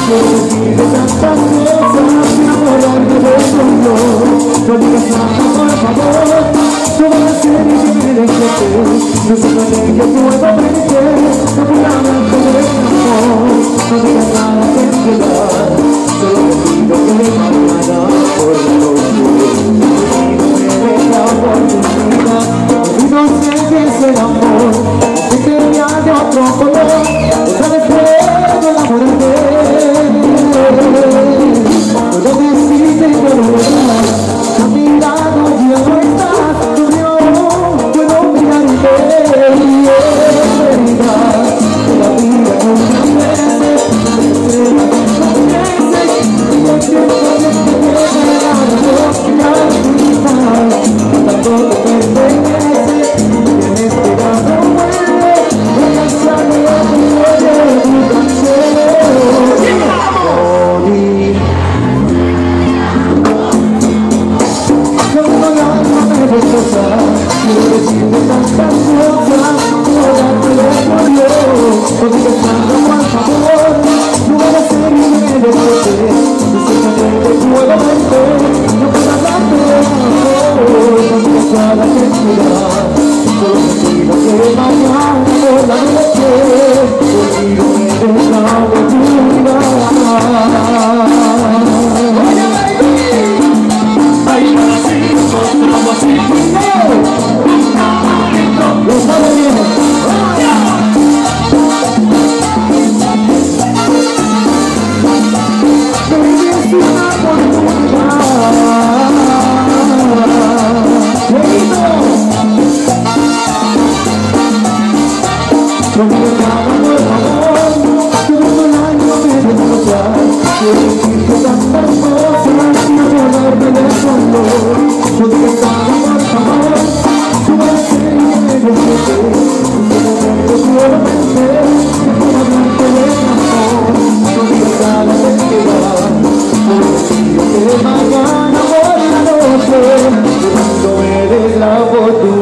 decirle tantas cosas sin acordarte de tu amor. No digas nada, por favor, no vas a ser difícil esquecer. No sé con ella puedo aprender, no puedo hablarte de amor. No digas nada que quedar, solo te pido que mañana por la noche y no me des la oportunidad. Y no sé qué es el amor, que tenía de otro color, otra vez puedo enamorarte. Puedo decirte que no volverás, a mi lado ya no estás, tú no puedo mirarte. Y es verdad que la vida no me merece, y el tiempo de que me da la velocidad, tanto te pertenece, tienes que darlo vuelve, voy a salir de tu canción. Quiero decirte tantas cosas, quiero darte lo por Dios. No digas nada, por favor, no voy a ser ni me desperté. Simplemente puedo verte, no puedo hablarte de amor. No digas nada que esperar, solo te pido que mañana por la noche conmigo me des la oportunidad. Mañana por la noche, cuando me des la oportunidad.